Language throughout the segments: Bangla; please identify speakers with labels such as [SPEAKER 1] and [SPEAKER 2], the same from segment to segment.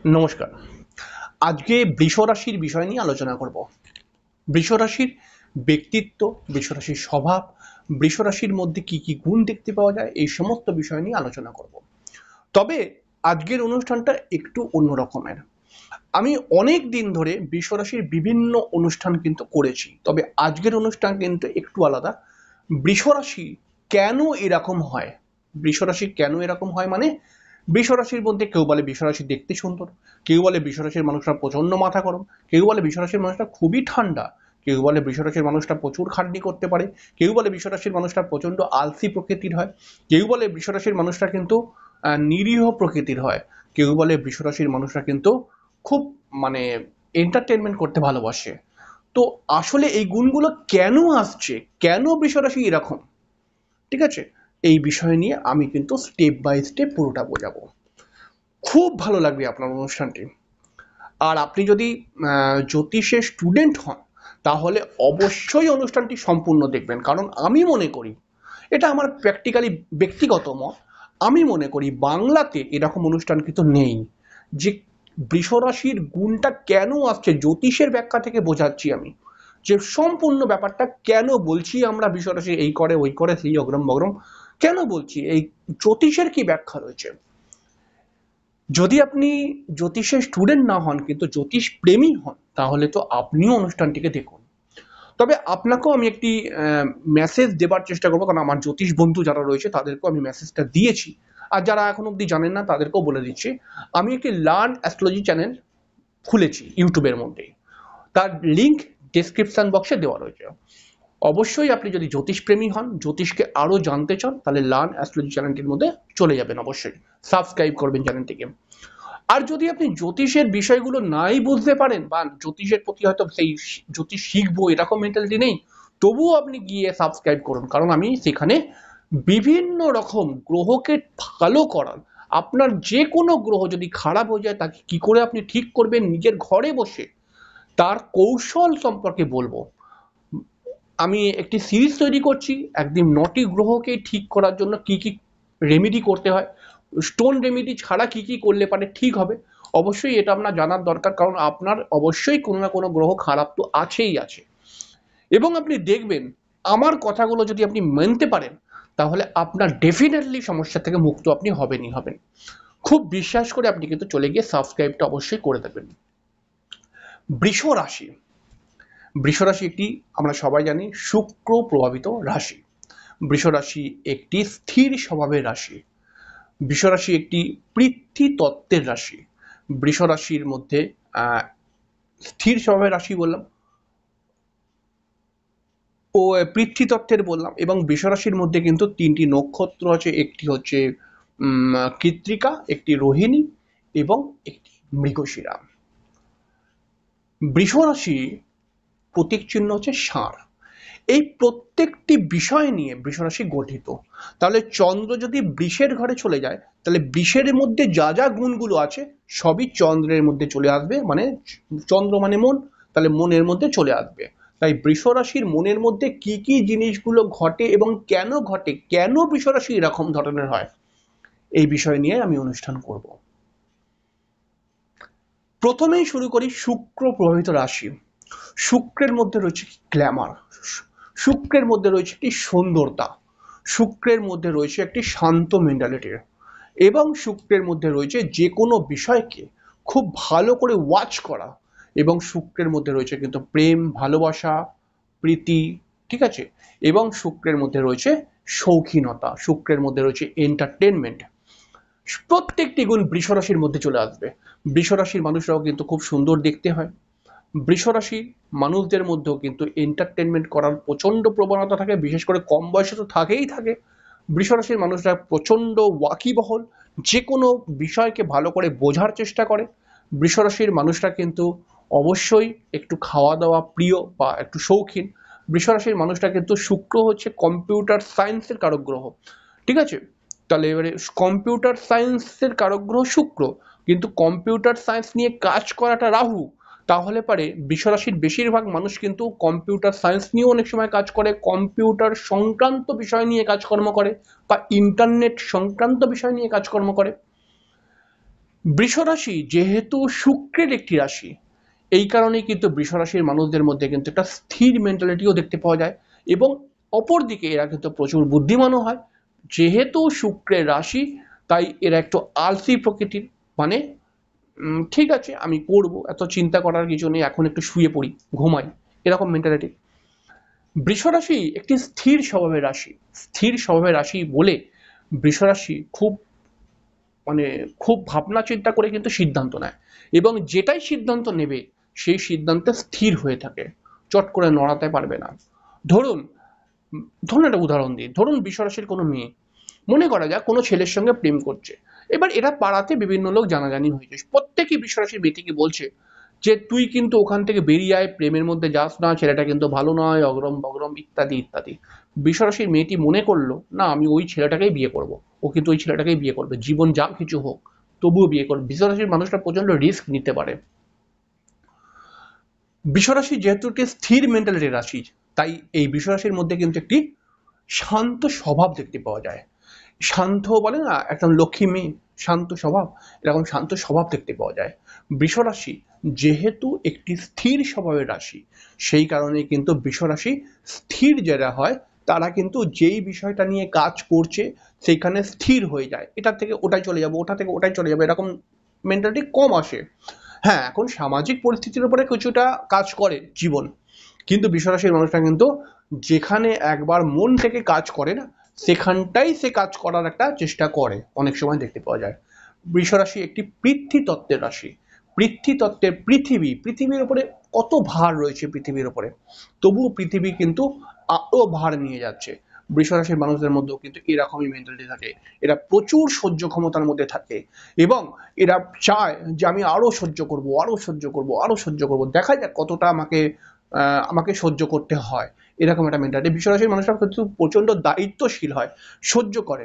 [SPEAKER 1] নমস্কার। আজকে বৃষ রাশির বিষয় নিয়ে আলোচনা করব। বৃষ রাশির ব্যক্তিত্ব, বৃষ রাশির স্বভাব, বৃষ রাশির মধ্যে কি কি গুণ দেখতে পাওয়া যায়, এই সমস্ত বিষয় নিয়ে আলোচনা করব। তবে আজকের অনুষ্ঠানটা একটু অন্য রকমের। আমি অনেক দিন ধরে বৃষ রাশির বিভিন্ন অনুষ্ঠান কিন্তু করেছি, তবে আজকের অনুষ্ঠান কিন্তু একটু আলাদা। বৃষ রাশি কেন এরকম হয়, বৃষ রাশি কেন এরকম হয় মানে বৃষ রাশির মধ্যে কেউ বলে বৃষ রাশি দেখতে সুন্দর, কেউ বলে বৃষ রাশির মানুষরা প্রচন্ড মাথা গরম, কেউ বলে বৃষ রাশির মানুষরা খুবই ঠান্ডা, কেউ বলে বৃষ রাশির মানুষটা প্রচুর খাটনি করতে পারে, কেউ বলে বৃষ রাশির মানুষটা প্রচন্ড আলসি প্রকৃতির হয়, কেউ বলে বৃষ রাশির মানুষটা কিন্তু নিরীহ প্রকৃতির হয়, কেউ বলে বৃষ রাশির মানুষরা কিন্তু খুব মানে এন্টারটেনমেন্ট করতে ভালোবাসে। তো আসলে এই গুণগুলো কেন আসছে, কেন বৃষ রাশি এরকম, ঠিক আছে, এই বিষয় নিয়ে আমি কিন্তু স্টেপ বাই স্টেপ পুরোটা বোঝাবো। খুব ভালো লাগবে আপনার অনুষ্ঠানটি। আর আপনি যদি জ্যোতিষের স্টুডেন্ট হন তাহলে অবশ্যই অনুষ্ঠানটি সম্পূর্ণ দেখবেন, কারণ আমি মনে করি, এটা আমার প্র্যাকটিক্যালি ব্যক্তিগত মত, আমি মনে করি বাংলাতে এরকম অনুষ্ঠান কিন্তু নেই যে বৃষ রাশির গুণটা কেন আসছে জ্যোতিষের ব্যাখ্যা থেকে বোঝাচ্ছি আমি, যে সম্পূর্ণ ব্যাপারটা কেন বলছি আমরা বৃষ রাশি এই করে ওই করে সেই অগ্রম বগ্রম কেন বলছি, এই জ্যোতিষের কি ব্যাখ্যা রয়েছে। যদি আপনি জ্যোতিষের স্টুডেন্ট না হন কিন্তু জ্যোতিষ প্রেমী হন তাহলে তো আপনিও অনুষ্ঠানটিকে দেখুন। তবে আপনাকেও আমি একটি মেসেজ দেবার চেষ্টা করবো, কারণ আমার জ্যোতিষ বন্ধু যারা রয়েছে তাদেরকেও আমি মেসেজটা দিয়েছি, আর যারা এখন অব্দি জানেন না তাদেরকেও বলে দিচ্ছি। আমি একটি লার্ন অ্যাস্ট্রোলজি চ্যানেল খুলেছি ইউটিউবের মধ্যে, তার লিঙ্ক ডেসক্রিপশন বক্সে দেওয়া রয়েছে। অবশ্যই আপনি যদি জ্যোতিষপ্রেমী হন, জ্যোতিষকে আরো জানতে চান, তাহলে লার্ন অ্যাস্ট্রোলজি চ্যানেলটির মধ্যে চলে যাবেন, অবশ্যই সাবস্ক্রাইব করবেন চ্যানেলটিকে। আর যদি আপনি জ্যোতিষের বিষয়গুলো নাই বুঝতে পারেন বা জ্যোতিষের প্রতি হয়তো সেই জ্যোতিষ শিখবো এরকম মেন্টালিটি নেই, তবুও আপনি গিয়ে সাবস্ক্রাইব করুন, কারণ আমি সেখানে বিভিন্ন রকম গ্রহকে ভালো করার, আপনার যে কোনো গ্রহ যদি খারাপ হয়ে যায় তাকে কি করে আপনি ঠিক করবেন নিজের ঘরে বসে তার কৌশল সম্পর্কে বলবো। আমি একটি সিরিজ তৈরি করছি, একদিন 9টি গ্রহকে ঠিক করার জন্য কি কি রেমেডি করতে হয়, স্টোন রেমেডি ছাড়া কি কি করলে পারে ঠিক হবে। অবশ্যই এটা আপনার জানার দরকার, কারণ আপনার অবশ্যই কোনো না কোনো গ্রহ খারাপ তো আছেই আছে। এবং আপনি দেখবেন আমার কথাগুলো যদি আপনি মানতে পারেন তাহলে আপনার ডেফিনেটলি সমস্যা থেকে মুক্ত আপনি হবেনই হবেন। খুব বিশ্বাস করে আপনি কিন্তু চলে গিয়ে সাবস্ক্রাইবটা অবশ্যই করে দেবেন। বৃষ রাশি, বৃষ রাশি একটি, আমরা সবাই জানি, শুক্র প্রভাবিত রাশি। বৃষ রাশি একটি স্থির স্বভাবের রাশি। বৃষ রাশি একটি পৃথ্বী তত্ত্বের রাশি। বৃষ রাশির মধ্যে স্থির স্বভাবের রাশি বললাম ও পৃথ্বী তত্ত্বের বললাম, এবং বৃষ রাশির মধ্যে কিন্তু 3টি নক্ষত্র আছে, একটি হচ্ছে কৃত্তিকা, একটি রোহিণী এবং একটি মৃগশিরা। বৃষ রাশি প্রতীক চিহ্ন হচ্ছে ষাঁড়। এই প্রত্যেকটি বিষয় নিয়ে বৃষরাশি গঠিত। তাহলে চন্দ্র যদি বৃষের ঘরে চলে যায় তাহলে বৃষের মধ্যে যা যা গুণগুলো আছে সবই চন্দ্রের মধ্যে চলে আসবে, মানে চন্দ্র মানে মন, তাহলে মনের মধ্যে চলে আসবে। তাই বৃষরাশির মনের মধ্যে কি কি জিনিসগুলো ঘটে এবং কেন ঘটে, কেন বৃষরাশি এরকম ধরনের হয়, এই বিষয় নিয়ে আমি অনুষ্ঠান করব। প্রথমেই শুরু করি শুক্র প্রভাবিত রাশি। শুক্রের মধ্যে রয়েছে গ্ল্যামার, শুক্রের মধ্যে রয়েছে একটি সুন্দরতা, শুক্রের মধ্যে রয়েছে একটি শান্ত মেন্টালিটি, এবং শুক্রের মধ্যে রয়েছে যে কোনো বিষয়কে খুব ভালো করে ওয়াচ করা, এবং শুক্রের মধ্যে রয়েছে কিন্তু প্রেম, ভালোবাসা, প্রীতি, ঠিক আছে, এবং শুক্রের মধ্যে রয়েছে শৌখিনতা, শুক্রের মধ্যে রয়েছে এন্টারটেনমেন্ট। প্রত্যেকটি গুণ বৃষরাশির মধ্যে চলে আসবে। বৃষরাশির মানুষরাও কিন্তু খুব সুন্দর দেখতে হয়। বৃষরাশি মানুষদের মধ্যেও কিন্তু এন্টারটেনমেন্ট করার প্রচন্ড প্রবণতা থাকে, বিশেষ করে কম বয়সে তো থাকেই থাকে। বৃষরাশির মানুষরা প্রচন্ড ওয়াকিবহল, যে কোনো বিষয়কে ভালো করে বোঝার চেষ্টা করে। বৃষরাশির মানুষরা কিন্তু অবশ্যই একটু খাওয়া দাওয়া প্রিয় বা একটু শৌখিন। বৃষরাশির মানুষরা কিন্তু, শুক্র হচ্ছে কম্পিউটার সায়েন্সের কারক গ্রহ, ঠিক আছে, তাহলে এবারে কম্পিউটার সায়েন্সের কারক গ্রহ শুক্র, কিন্তু কম্পিউটার সায়েন্স নিয়ে কাজ করাটা রাহু। তাহলে পারে বৃষরাশির বেশিরভাগ মানুষ কিন্তু কম্পিউটার সায়েন্স নিয়েও অনেক সময় কাজ করে, কম্পিউটার সংক্রান্ত বিষয় নিয়ে কাজকর্ম করে, বা ইন্টারনেট সংক্রান্ত বিষয় নিয়ে কাজকর্ম করে। বৃষ রাশি যেহেতু শুক্রের একটি রাশি, এই কারণেই কিন্তু বৃষ রাশির মানুষদের মধ্যে কিন্তু একটা স্থির মেন্টালিটিও দেখতে পাওয়া যায়, এবং অপরদিকে এরা কিন্তু প্রচুর বুদ্ধিমানও হয়। যেহেতু শুক্রের রাশি, তাই এরা একটু আলসি প্রকৃতির, মানে ঠিক আছে আমি করব, এত চিন্তা করার কিছু নেই, এখন একটু শুয়ে পড়ি, ঘুমাই, এরকম মেন্টালিটি। বৃষ রাশি একটি স্থির স্বভাবের রাশি। স্থির স্বভাবের রাশি বলে বৃষ রাশি খুব, মানে খুব ভাবনা চিন্তা করে কিন্তু সিদ্ধান্ত নেয়, এবং যেটাই সিদ্ধান্ত নেবে সেই সিদ্ধান্তে স্থির হয়ে থাকে, চট করে নড়াতে পারবে না। ধরুন, ধরুন একটা উদাহরণ দিই, ধরুন বৃষ রাশির কোনো মেয়ে, মনে করা যাক কোনো ছেলের সঙ্গে প্রেম করছে। এবার এরা পাড়াতে বিভিন্ন লোক জানাজানি হয়েছে, প্রত্যেকেই বৃষ রাশির মেয়েটিকে বলছে যে তুই কিন্তু ওখান থেকে বেরিয়ে আয়, প্রেমের মধ্যে যাস না, ছেলেটা কিন্তু ভালো নয়, অগরম বগরম ইত্যাদি ইত্যাদি। বৃষ রাশির মেয়েটি মনে করলো না, আমি ওই ছেলেটাকেই বিয়ে করব, ও কিন্তু ওই ছেলেটাকেই বিয়ে করবে, জীবন যা কিছু হোক তবুও বিয়ে করবে। বৃষ রাশির মানুষটা প্রচন্ড রিস্ক নিতে পারে। বৃষ রাশি যেহেতু একটি স্থির মেন্টালিটির রাশি, তাই এই বৃষ রাশির মধ্যে কিন্তু একটি শান্ত স্বভাব দেখতে পাওয়া যায়। শান্ত বলে না একদম লক্ষ্মী মেয়ে, শান্ত স্বভাব, এরকম শান্ত স্বভাব দেখতে পাওয়া যায়। বৃষ রাশি যেহেতু একটি স্থির স্বভাবের রাশি, সেই কারণে কিন্তু বৃষ রাশি স্থির যারা হয় তারা কিন্তু যেই বিষয়টা নিয়ে কাজ করছে সেইখানে স্থির হয়ে যায়, এটা থেকে ওটাই চলে যাবো, ওটা থেকে ওটাই চলে যাবে, এরকম মেন্টালিটি কম আসে। হ্যাঁ, এখন সামাজিক পরিস্থিতির উপরে কিছুটা কাজ করে জীবন, কিন্তু বৃষ রাশির মানুষটা কিন্তু যেখানে একবার মন থেকে কাজ করে না, সেখানটাই সে কাজ করার একটা চেষ্টা করে, অনেক সময় দেখতে পাওয়া যায়। বৃষ রাশি একটি পৃথ্বী তত্ত্বের রাশি। পৃথ্বী তত্ত্বের পৃথিবী, পৃথিবীর উপরে কত ভার রয়েছে পৃথিবীর উপরে, তবুও পৃথিবী কিন্তু আরো ভার নিয়ে যাচ্ছে। বৃষ রাশির মানুষদের মধ্যেও কিন্তু এরকমই মেন্টালিটি থাকে, এরা প্রচুর সহ্য ক্ষমতার মধ্যে থাকে, এবং এরা চায় যে আমি আরো সহ্য করব, আরো সহ্য করব, আরো সহ্য করব, দেখা যাক কতটা আমাকে আমাকে সহ্য করতে হয়, এরকম একটা মেন্টালিটি। বৃষ রাশির মানুষরা কিন্তু প্রচন্ড দায়িত্বশীল হয়, সহ্য করে।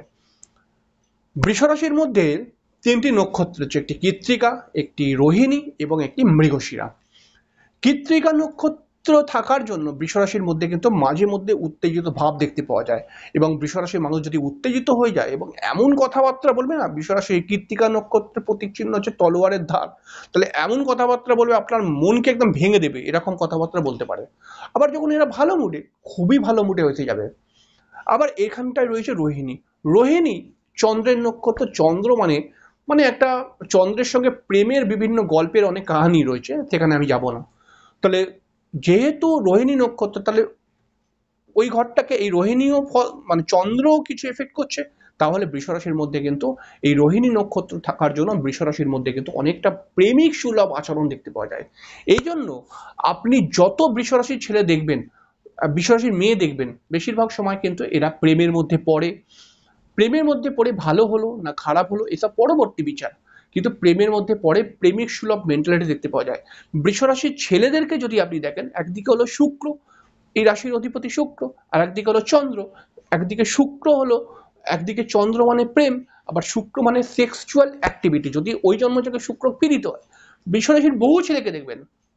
[SPEAKER 1] বৃষ রাশির মধ্যে তিনটি নক্ষত্র রয়েছে, একটি কৃত্তিকা, একটি রোহিণী এবং একটি মৃগশিরা। কৃত্তিকা নক্ষত্র থাকার জন্য বৃষ রাশির মধ্যে কিন্তু মাঝে মধ্যে উত্তেজিত ভাব দেখতে পাওয়া যায়, এবং বৃষ রাশির মানুষ যদি উত্তেজিত হয়ে যায় এবং এমন কথাবার্তা বলবে না, বৃষ রাশির কৃত্তিকা নক্ষত্রের প্রতীক চিহ্ন হচ্ছে তলোয়ারের ধার, তাহলে এমন কথাবার্তা বলবে আপনার মনকে একদম ভেঙে দেবে, এরকম কথাবার্তা বলতে পারে। আবার যখন এরা ভালো মুডে, খুবই ভালো মুডে হয়ে যাবে। আবার এখানটায় রয়েছে রোহিণী। রোহিণী চন্দ্রের নক্ষত্র, চন্দ্র মানে, মানে একটা চন্দ্রের সঙ্গে প্রেমের বিভিন্ন গল্পের অনেক কাহিনী রয়েছে, সেখানে আমি যাব না। তাহলে যেহেতু রোহিণী নক্ষত্র, তাহলে ওই ঘরটাকে এই রোহিণীও মানে চন্দ্রও কিছু এফেক্ট করছে, তাহলে বৃষ রাশির মধ্যে কিন্তু এই রোহিণী নক্ষত্র থাকার জন্য বৃষ রাশির মধ্যে কিন্তু অনেকটা প্রেমিক সুলভ আচরণ দেখতে পাওয়া যায়। এই জন্য আপনি যত বৃষ রাশির ছেলে দেখবেন, বৃষ রাশির মেয়ে দেখবেন, বেশিরভাগ সময় কিন্তু এরা প্রেমের মধ্যে পড়ে। প্রেমের মধ্যে পড়ে ভালো হলো না খারাপ হলো এসব পরবর্তী বিচার, কিন্তু প্রেমের মধ্যে পড়ে প্রেমিক সুলভ মেন্টালিটি দেখতে পাওয়া যায়। বৃষ রাশির ছেলেদেরকে যদি আপনি দেখেন, একদিকে হলো শুক্র, এই রাশির অধিপতি শুক্র, আর একদিকে হলো চন্দ্র। একদিকে শুক্র হলো, একদিকে চন্দ্র মানে প্রেম, আবার শুক্র মানে সেক্সুয়াল অ্যাক্টিভিটি, যদি ওই জন্ম থেকে শুক্র পীড়িত হয়। বৃষ রাশির বহু ছেলেকে দেখবেন,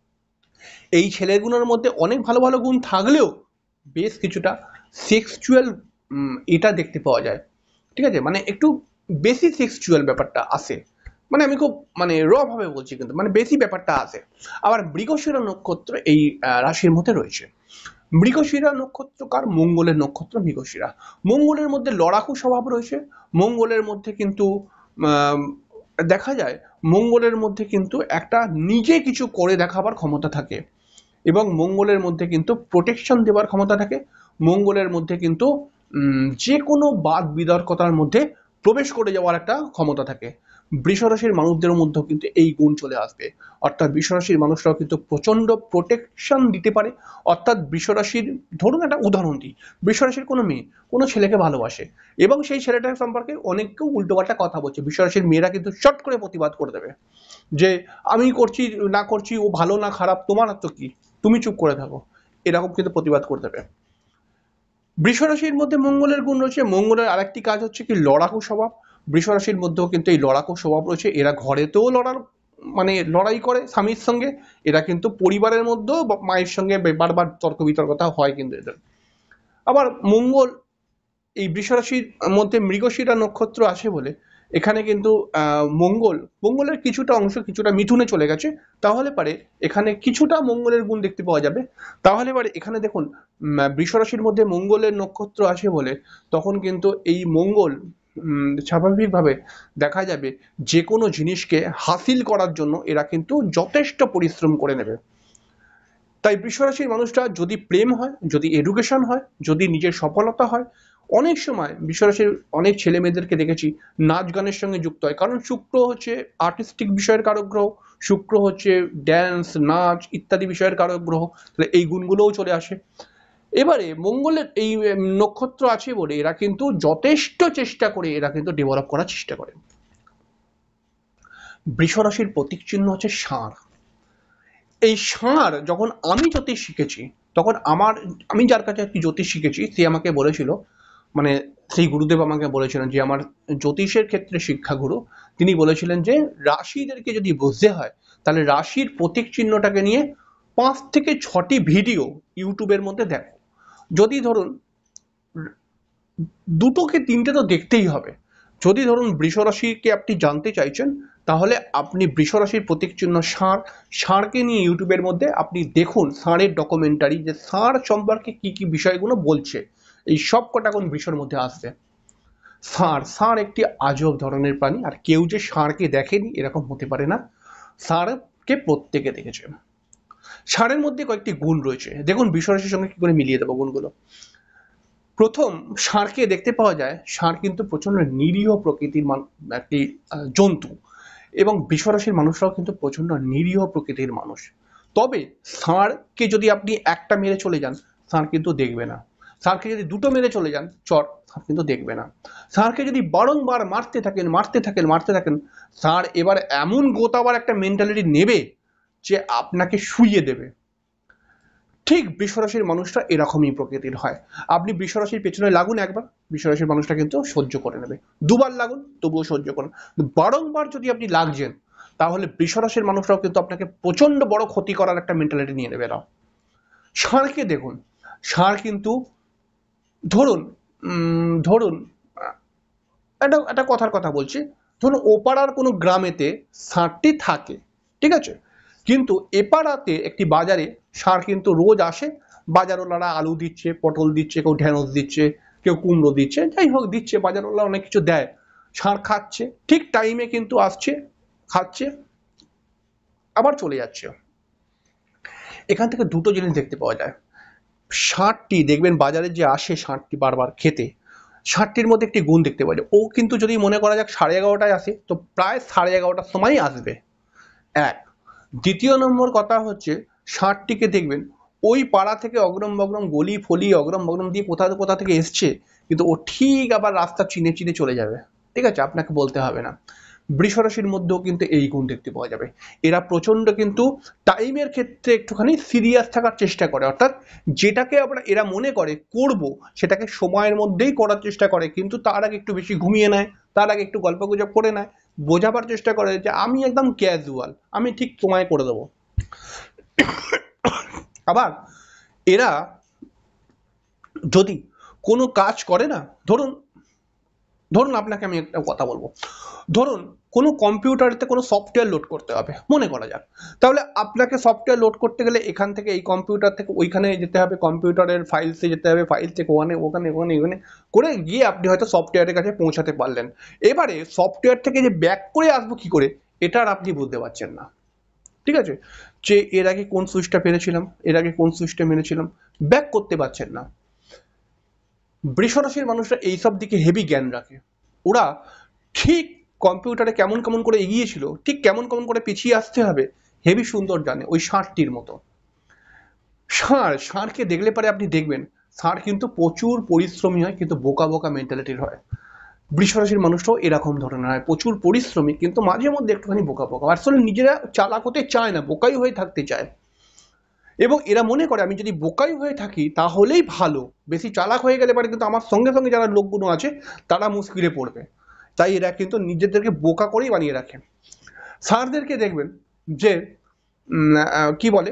[SPEAKER 1] এই ছেলেগুলোর মধ্যে অনেক ভালো ভালো গুণ থাকলেও বেশ কিছুটা সেক্সুয়াল এটা দেখতে পাওয়া যায়। ঠিক আছে, মানে একটু বেশি সেক্সুয়াল ব্যাপারটা আসে, মানে আমি খুব মানে র ভাবে বলছি, কিন্তু মানে বেশি ব্যাপারটা আসে। আবার মৃগশিরা নক্ষত্র এই রাশির মধ্যে রয়েছে। মৃগশিরা নক্ষত্র কার? মঙ্গলের নক্ষত্র মৃগশিরা। মঙ্গলের মধ্যে লড়াকু স্বভাব রয়েছে। মঙ্গলের মধ্যে কিন্তু আহ, দেখা যায় মঙ্গলের মধ্যে কিন্তু একটা নিজে কিছু করে দেখাবার ক্ষমতা থাকে, এবং মঙ্গলের মধ্যে কিন্তু প্রোটেকশন দেওয়ার ক্ষমতা থাকে। মঙ্গলের মধ্যে কিন্তু যে কোনো বাদ বিতর্কতার মধ্যে প্রবেশ করে যাওয়ার একটা ক্ষমতা থাকে। বৃষ রাশির মানুষদের মধ্যেও কিন্তু এই গুণ চলে আসবে, অর্থাৎ বৃষ রাশির মানুষরাও কিন্তু প্রচন্ড প্রোটেকশন দিতে পারে। অর্থাৎ বৃষ রাশির, ধরুন একটা উদাহরণ দিই, বৃষ রাশির কোনো মেয়ে কোনো ছেলেকে ভালোবাসে, এবং সেই ছেলেটার সম্পর্কে অনেক কেউ উল্টোপাল্টা কথা বলছে, বৃষ রাশির মেয়েরা কিন্তু চট করে প্রতিবাদ করে দেবে যে আমি করছি না করছি, ও ভালো না খারাপ তোমার তো কি, তুমি চুপ করে থাকো, এরকম কিন্তু প্রতিবাদ করতে হবে। বৃষ রাশির মধ্যে মঙ্গলের গুণ রয়েছে। মঙ্গলের আরেকটি কাজ হচ্ছে কি লড়াকু স্বভাব। বৃষ রাশির মধ্যেও কিন্তু এই লড়াকু স্বভাব রয়েছে, এরা ঘরেতেও লড়ার মানে লড়াই করে স্বামীর সঙ্গে, এরা কিন্তু পরিবারের মধ্যেও মায়ের সঙ্গে বারবার তর্ক বিতর্কতা হয় কিন্তু এদের। আবার মঙ্গল এই বৃষ রাশির মধ্যে মৃগশিরা নক্ষত্র আছে বলে এখানে কিন্তু মঙ্গলের কিছুটা অংশ কিছুটা মিথুনে চলে গেছে, তাহলে পারে এখানে কিছুটা মঙ্গলের গুণ দেখতে পাওয়া যাবে। তাহলে পারে এখানে দেখুন বৃষ রাশির মধ্যে মঙ্গলের নক্ষত্র আছে বলে তখন কিন্তু এই মঙ্গল স্বাভাবিকভাবে দেখা যাবে যে কোনো জিনিসকে হাসিল করার জন্য এরা কিন্তু যথেষ্ট পরিশ্রম করে নেবে। তাই বৃষ রাশির মানুষরা যদি প্রেম হয়, যদি এডুকেশন হয়, যদি নিজের সফলতা হয়, অনেক সময় বৃষ রাশির অনেক ছেলে মেয়েদেরকে দেখেছি নাচ গানের সঙ্গে যুক্ত হয়, কারণ শুক্র হচ্ছে আর্টিস্টিক বিষয়ের কারক গ্রহ, শুক্র হচ্ছে ড্যান্স নাচ ইত্যাদি বিষয়ের কারক গ্রহ, তাহলে এই গুণগুলোও চলে আসে। এবারে মঙ্গলের এই নক্ষত্র আছে বলে এরা কিন্তু যথেষ্ট চেষ্টা করে এরা কিন্তু ডেভেলপ করার চেষ্টা করে। বৃষ রাশির প্রতীক চিহ্ন হচ্ছে ষাঁড়। এই ষাঁড় যখন আমি জ্যোতিষ শিখেছি তখন আমি যার কাছে আর কি জ্যোতিষ শিখেছি সে আমাকে বলেছিল, মানে সেই গুরুদেব আমাকে বলেছিলেন যে আমার জ্যোতিষের ক্ষেত্রে শিক্ষাগুরু, তিনি বলেছিলেন যে রাশিদেরকে যদি বুঝতে হয় তাহলে রাশির প্রতীক চিহ্নটাকে নিয়ে 5 থেকে 6টি ভিডিও ইউটিউবের মধ্যে দেখো। যদি ধরুন 2 কি 3টে তো দেখতেই হবে। যদি ধরুন বৃষ রাশিকে আপনি জানতে চাইছেন তাহলে আপনি বৃষ রাশির প্রতীক চিহ্ন ষাঁড়কে নিয়ে ইউটিউবের মধ্যে আপনি দেখুন ষাঁড়ের ডকুমেন্টারি, যে ষাঁড় সম্পর্কে কি কি বিষয়গুলো বলছে, এই সব কটা কোন বিষয়ের মধ্যে আসবে। ষাঁড় একটি আজব ধরনের প্রাণী, আর কেউ যে ষাঁড়কে দেখেনি এরকম হতে পারে না, ষাঁড়কে প্রত্যেকে দেখেছে। ষাঁড়ের মধ্যে কয়েকটি গুণ রয়েছে, দেখুন বৃষ রাশির সঙ্গে কি করে মিলিয়ে দেবো গুণগুলো। প্রথম, ষাঁড়কে দেখতে পাওয়া যায় ষাঁড় কিন্তু প্রচন্ড নিরীহ প্রকৃতির একটি জন্তু, এবং বৃষ রাশির মানুষরাও কিন্তু প্রচন্ড নিরীহ প্রকৃতির মানুষ। তবে ষাঁড়কে যদি আপনি একটা মেরে চলে যান ষাঁড় কিন্তু দেখবে না, ষাঁড়কে যদি 2টো মেরে চলে যান ষাঁড় কিন্তু দেখবে না। ষাঁড়কে যদি বারংবার মারতে থাকেন ষাঁড় এবার এমন গোতাবার একটা মেন্টালিটি নেবে যে আপনাকে শুইয়ে দেবে। ঠিক বৃষ রাশির মানুষটা এরকমই প্রকৃতির হয়। আপনি বৃষ রাশির পেছনে লাগুন একবার, বৃষ রাশির মানুষটা কিন্তু সহ্য করে নেবে। 2বার লাগুন তবুও সহ্য করেন, বারংবার যদি আপনি লাগছেন তাহলে বৃষ রাশির মানুষরাও কিন্তু আপনাকে প্রচন্ড বড় ক্ষতি করার একটা মেন্টালিটি নিয়ে নেবে না। ষাঁড়কে দেখুন, ষাঁড় কিন্তু ধরুন ধরুন একটা কথার কথা বলছি, ধরুন ওপাড়ার কোনো গ্রামেতে ষাঁড়টি থাকে, ঠিক আছে, কিন্তু এপাড়াতে একটি বাজারে ষাঁড় কিন্তু রোজ আসে, বাজারওয়ালারা আলু দিচ্ছে, পটল দিচ্ছে, কেউ ঢেঁড়স দিচ্ছে, কেউ কুমড়ো দিচ্ছে, যাই হোক দিচ্ছে, বাজারওয়ালা অনেক কিছু দেয়, ষাঁড় খাচ্ছে, ঠিক টাইমে কিন্তু আসছে, খাচ্ছে, আবার চলে যাচ্ছে। এখান থেকে 2টো জিনিস দেখতে পাওয়া যায়। ষাঁড়টি দেখবেন বাজারে যে আসে ষাঁড়টি বারবার খেতে, ষাঁড়টির মধ্যে একটি গুণ দেখতে পাওয়া যায়, ও কিন্তু যদি মনে করা যাক 11:30টায় আসে তো প্রায় 11:30টার সময়ই আসবে। এক, দ্বিতীয় নম্বর কথা হচ্ছে ষাঁড়টিকে দেখবেন ওই পাড়া থেকে অগ্রম বগ্রম গলি ফলি অগ্রম বগ্রম দিয়ে কোথা থেকে এসছে, কিন্তু ও ঠিক আবার রাস্তা চিনে চিনে চলে যাবে, ঠিক আছে, আপনাকে বলতে হবে না। বৃষ রাশির মধ্যেও কিন্তু এই গুণ দেখতে পাওয়া যাবে। এরা প্রচন্ড কিন্তু টাইমের ক্ষেত্রে একটুখানি সিরিয়াস থাকার চেষ্টা করে, অর্থাৎ যেটাকে আমরা এরা মনে করে করব সেটাকে সময়ের মধ্যেই করার চেষ্টা করে, কিন্তু তার আগে একটু বেশি ঘুমিয়ে নেয়, তার আগে একটু গল্পগুজব করে নেয়, বোঝাবার চেষ্টা করে যে আমি একদম ক্যাজুয়াল, আমি ঠিক সময় করে দেবো। আবার এরা যদি কোনো কাজ করে না, ধরুন ধরুন আপনাকে আমি একটা কথা বলবো, ধরুন কোনো কম্পিউটারেতে কোনো সফটওয়্যার লোড করতে হবে মনে করা যাক, তাহলে আপনাকে সফটওয়্যার লোড করতে গেলে এখান থেকে এই কম্পিউটার থেকে ওইখানে যেতে হবে, কম্পিউটারের ফাইলসে যেতে হবে, ফাইল থেকে ওখানে করে গিয়ে আপনি হয়তো সফটওয়্যারের কাছে পৌঁছাতে পারলেন। এবারে সফটওয়্যার থেকে যে ব্যাক করে আসবো কি করে এটা আর আপনি বুঝতে পারছেন না, ঠিক আছে, যে এর আগে কোন সুইচটা পেরেছিলাম, এর আগে কোন সুইচটা মেরেছিলাম, ব্যাক করতে পারছেন না। বৃষ রাশির মানুষরা এইসব দিকে হেভি জ্ঞান রাখে, ওরা ঠিক কম্পিউটারে কেমন কেমন করে এগিয়েছিল ঠিক কেমন কেমন করে পিছিয়ে আসতে হবে হেভি সুন্দর জানে, ওই ষাঁড়টির মতো। ষাঁড়কে দেখলে পরে আপনি দেখবেন ষাঁড় কিন্তু প্রচুর পরিশ্রমী হয় কিন্তু বোকা বোকা মেন্টালিটির হয়। বৃষ রাশির মানুষটাও এরকম ধরনের হয়, প্রচুর পরিশ্রমী কিন্তু মাঝে মধ্যে একটুখানি বোকা বোকা, আসলে নিজেরা চালাক হতে চায় না, বোকাই হয়ে থাকতে চায়, এবং এরা মনে করে আমি যদি বোকাই হয়ে থাকি তাহলেই ভালো, বেশি চালাক হয়ে গেলে পারে কিন্তু আমার সঙ্গে সঙ্গে যারা লোকগুলো আছে তারা মুশকিলে পড়বে, তাই এরা কিন্তু নিজেদেরকে বোকা করেই বানিয়ে রাখে। ষাঁড়দেরকে দেখবেন যে কি বলে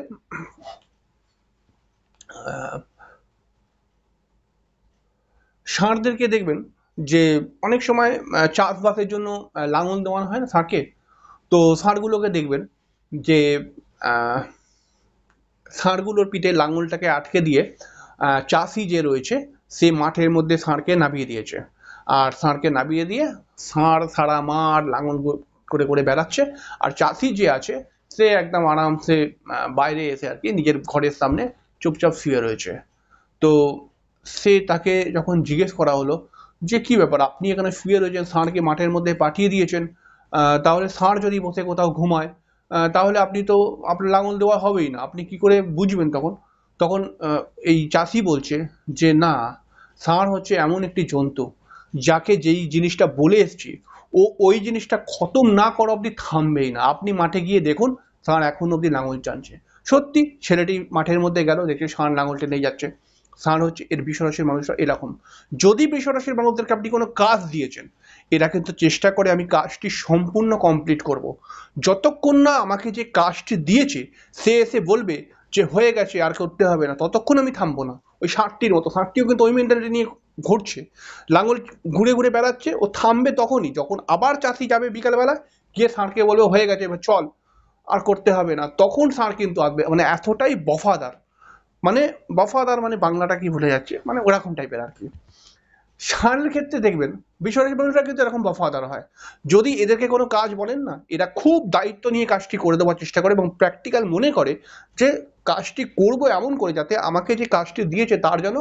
[SPEAKER 1] ষাঁড়দেরকে দেখবেন যে অনেক সময় চাষবাসের জন্য লাঙল দেওয়ানো হয় না ষাঁড়কে। তো ষাঁড়গুলোকে দেখবেন যে আহ, ষাঁড়গুলোর পিঠে লাঙলটাকে আটকে দিয়ে চাষি যে রয়েছে সে মাঠের মধ্যে ষাঁড়কে নামিয়ে দিয়েছে। আর ষাঁড়কে নামিয়ে দিয়ে ষাঁড় সারা মাঠ লাঙল করে করে বেড়াচ্ছে। আর চাষি যে আছে সে একদম আরামসে বাইরে এসে আর কি নিজের ঘরের সামনে চুপচাপ শুয়ে রয়েছে। তো তাকে যখন জিজ্ঞেস করা হলো যে কি ব্যাপার, আপনি এখানে শুয়ে রয়েছেন, ষাঁড়কে মাঠের মধ্যে পাঠিয়ে দিয়েছেন, তাহলে ষাঁড় যদি বসে কোথাও ঘুমায় তাহলে আপনি তো আপনার লাঙল দেওয়া হবেই না, আপনি কি করে বুঝবেন তখন? তখন এই চাষি বলছে যে না, ষাঁড় হচ্ছে এমন একটি জন্তু যাকে যেই জিনিসটা বলে এসছি ও ওই জিনিসটা খতম না করা অব্দি থামবেই না। আপনি মাঠে গিয়ে দেখুন ষাঁড় এখন অব্দি লাঙল টানছে। সত্যি ছেলেটি মাঠের মধ্যে গেল, দেখে ষাঁড় লাঙল টেনে যাচ্ছে। ষাঁড় হচ্ছে এর বৃষরাশির মানুষরা এরকম। যদি বৃষরাশির মানুষদেরকে আপনি কোনো কাজ দিয়েছেন, এরা কিন্তু চেষ্টা করে আমি কাজটি সম্পূর্ণ কমপ্লিট করব। যতক্ষণ না আমাকে যে কাজটি দিয়েছে সে এসে বলবে যে হয়ে গেছে আর করতে হবে না, ততক্ষণ আমি থামবো না। ওই ষাঁড়টির মতো, ষাঁড়টিও কিন্তু ওই মেন্টালিটি নিয়ে ঘুরছে, লাঙল ঘুরে ঘুরে বেড়াচ্ছে। ও থামবে তখনই যখন আবার চাষি যাবে বিকালবেলা, গিয়ে ষাঁড়কে বলবে হয়ে গেছে এবার চল, আর করতে হবে না, তখন ষাঁড় কিন্তু আসবে। মানে এতটাই বফাদার, মানে বফাদার মানে বাংলাটা কি ভুলে যাচ্ছে, মানে ওরকম টাইপের আর কি। ষাঁড়ের ক্ষেত্রে দেখবেন বিষয়টা মানুষরা কিন্তু এরকম বফাদার হয়। যদি এদেরকে কোনো কাজ বলেন না, এরা খুব দায়িত্ব নিয়ে কাজটি করে দেওয়ার চেষ্টা করে এবং প্র্যাকটিক্যাল মনে করে যে কাজটি করব এমন করে যাতে আমাকে যে কাজটি দিয়েছে তার যেন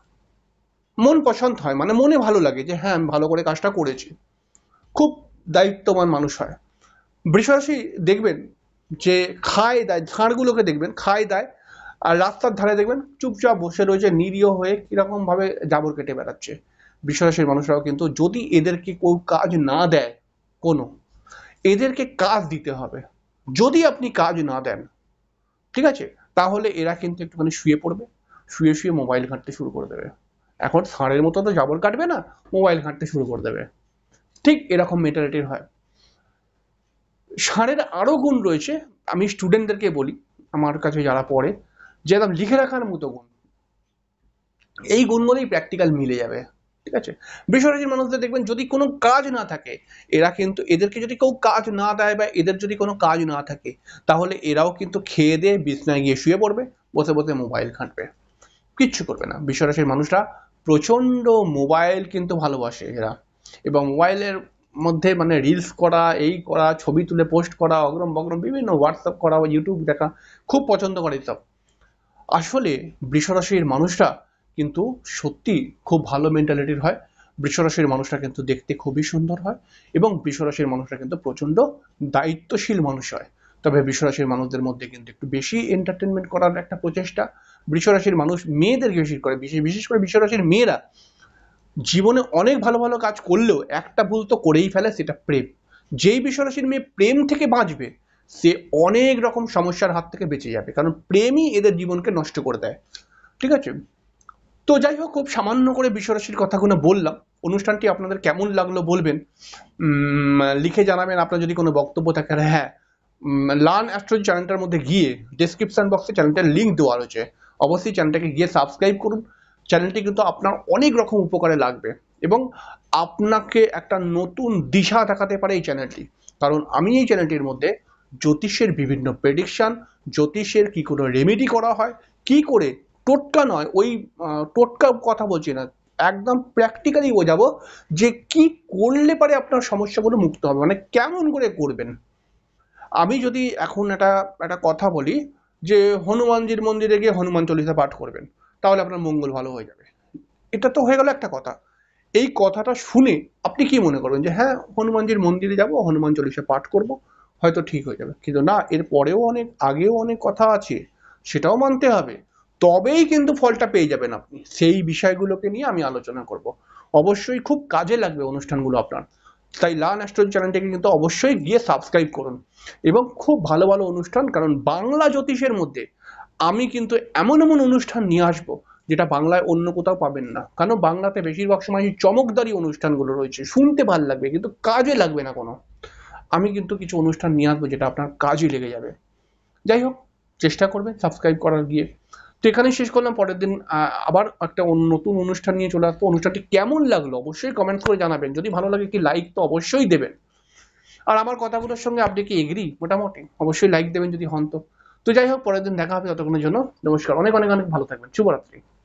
[SPEAKER 1] মন পছন্দ হয়, মানে মনে ভালো লাগে যে হ্যাঁ আমি ভালো করে কাজটা করেছি। খুব দায়িত্ববান মানুষ হয়। বৃষরাশি দেখবেন যে খায় দায়, ষাঁড়গুলোকে দেখবেন খায় দায়, আর রাস্তার ধারে দেখবেন চুপচাপ বসে রয়েছে নিরীহ হয়ে, কিরকম ভাবে জাবর কেটে বেড়াচ্ছে। বৃষরাশির মানুষরাও কিন্তু যদি এদেরকে কেউ কাজ না দেয় কোনো, এদেরকে কাজ দিতে হবে। যদি আপনি কাজ না দেন, ঠিক আছে, তাহলে এরা কিন্তু একটুখানি শুয়ে পড়বে, শুয়ে শুয়ে মোবাইল ঘাঁটতে শুরু করে দেবে। এখন ষাঁড়ের মতো তো জাবর কাটবে না, মোবাইল ঘাঁটতে শুরু করে দেবে। ঠিক এরকম মেন্টালিটির হয়। ষাঁড়ের আরো গুণ রয়েছে, আমি স্টুডেন্টদেরকে বলি, আমার কাছে যারা পড়ে, যে একদম লিখে রাখার মতো গুণ। এই গুণগুলোই প্র্যাকটিক্যাল মিলে যাবে, ঠিক আছে। বৃষরাশির মানুষদের দেখবেন যদি কোনো কাজ না থাকে, এরা কিন্তু এদেরকে যদি কেউ কাজ না দেয় বা এদের যদি কোনো কাজ না থাকে, তাহলে এরাও কিন্তু খেয়ে দিয়ে বিছনায় গিয়ে শুয়ে পড়বে, বসে বসে মোবাইল ঘাঁটবে, কিচ্ছু করবে না। বৃষরাশির মানুষরা প্রচন্ড মোবাইল কিন্তু ভালোবাসে এরা, এবং মোবাইলের মধ্যে মানে রিলস করা, এই করা, ছবি তুলে পোস্ট করা, অগ্রম বগ্রম বিভিন্ন হোয়াটসঅ্যাপ করা বা ইউটিউব দেখা খুব পছন্দ করে এসব। আসলে বৃষরাশির মানুষরা কিন্তু সত্যি খুব ভালো মেন্টালিটির হয়। বৃষরাশির মানুষরা কিন্তু দেখতে খুবই সুন্দর হয়, এবং বৃষরাশির মানুষরা কিন্তু প্রচন্ড দায়িত্বশীল মানুষ হয়। তবে বৃষরাশির মানুষদের মধ্যে কিন্তু একটু বেশি এন্টারটেনমেন্ট করার একটা প্রচেষ্টা বৃষরাশির মানুষ মেয়েদেরকে বেশি করে, বিশেষ করে বৃষরাশির মেয়েরা জীবনে অনেক ভালো ভালো কাজ করলেও একটা ভুল তো করেই ফেলে, সেটা প্রেম। যেই বৃষরাশির মেয়ে প্রেম থেকে বাঁচবে সে অনেক রকম সমস্যার হাত থেকে বেঁচে যাবে, কারণ প্রেমই এদের জীবনকে নষ্ট করে দেয়, ঠিক আছে। তো যাই হোক, খুব সামান্য করে বৃষরাশির কথাগুলো বললাম। অনুষ্ঠানটি আপনাদের কেমন লাগলো বলবেন, লিখে জানাবেন আপনার যদি কোনো বক্তব্য থাকে। আর হ্যাঁ, লার্ন অ্যাস্ট্রোলজি চ্যানেলটার মধ্যে গিয়ে ডেসক্রিপশন বক্সে চ্যানেলটার লিঙ্ক দেওয়া রয়েছে, অবশ্যই চ্যানেলটাকে গিয়ে সাবস্ক্রাইব করুন। চ্যানেলটি কিন্তু আপনার অনেক রকম উপকারে লাগবে, এবং আপনাকে একটা নতুন দিশা দেখাতে পারে এই চ্যানেলটি। কারণ আমি এই চ্যানেলটির মধ্যে জ্যোতিষের বিভিন্ন প্রেডিকশন, জ্যোতিষের কি করে রেমেডি করা হয়, কি করে টোটকা নয়, ওই টোটকা কথা বলছি না, একদম প্র্যাকটিক্যালি বোঝাবো যে কি করলে পারে আপনার সমস্যাগুলো মুক্ত হবে, মানে কেমন করে করবেন। আমি যদি এখন একটা একটা কথা বলি যে হনুমানজির মন্দিরে গিয়ে হনুমান চল্লিশা পাঠ করবেন, তাহলে আপনার মঙ্গল ভালো হয়ে যাবে, এটা তো হয়ে গেল একটা কথা। এই কথাটা শুনে আপনি কি মনে করবেন যে হ্যাঁ হনুমানজির মন্দিরে যাব, হনুমান চল্লিশা পাঠ করব, হয়তো ঠিক হয়ে যাবে। কিন্তু না, এর পরেও অনেক আগেও অনেক কথা আছে, সেটাও মানতে হবে, তবেই কিন্তু ফলটা পেয়ে যাবেন আপনি। সেই বিষয়গুলোকে নিয়ে আমি আলোচনা করব, অবশ্যই খুব কাজে লাগবে অনুষ্ঠানগুলো আপনার। তাই লার্ন অ্যাস্ট্রোলজি চ্যানেলটাকে কিন্তু অবশ্যই গিয়ে সাবস্ক্রাইব করুন, এবং খুব ভালো ভালো অনুষ্ঠান, কারণ বাংলা জ্যোতিষের মধ্যে আমি কিন্তু এমন এমন অনুষ্ঠান নিয়ে আসবো যেটা বাংলায় অন্য কোথাও পাবেন না। কারণ বাংলাতে বেশিরভাগ সময় চমকদারি অনুষ্ঠানগুলো রয়েছে, শুনতে ভাল লাগবে কিন্তু কাজে লাগবে না কোনো। আমি কিন্তু কিছু অনুষ্ঠান নিয়ে আসবো যেটা আপনার কাজে লেগে যাবে। যাই হোক, চেষ্টা করবেন সাবস্ক্রাইব করার গিয়ে। তো এখানেই শেষ করলাম। পরের দিন আবার একটা নতুন অনুষ্ঠান নিয়ে চলে আসবো। অনুষ্ঠানটি কেমন লাগলো অবশ্যই কমেন্ট করে জানাবেন। যদি ভালো লাগে কি লাইক তো অবশ্যই দেবেন। আর আমার কথাগুলোর সঙ্গে আপনি কি এগ্রি? মোটামুটি অবশ্যই লাইক দেবেন যদি হন তো। তো যাই হোক, পরের দিন দেখা হবে। ততক্ষণের জন্য নমস্কার। অনেক অনেক অনেক ভালো থাকবেন। শুভরাত্রি।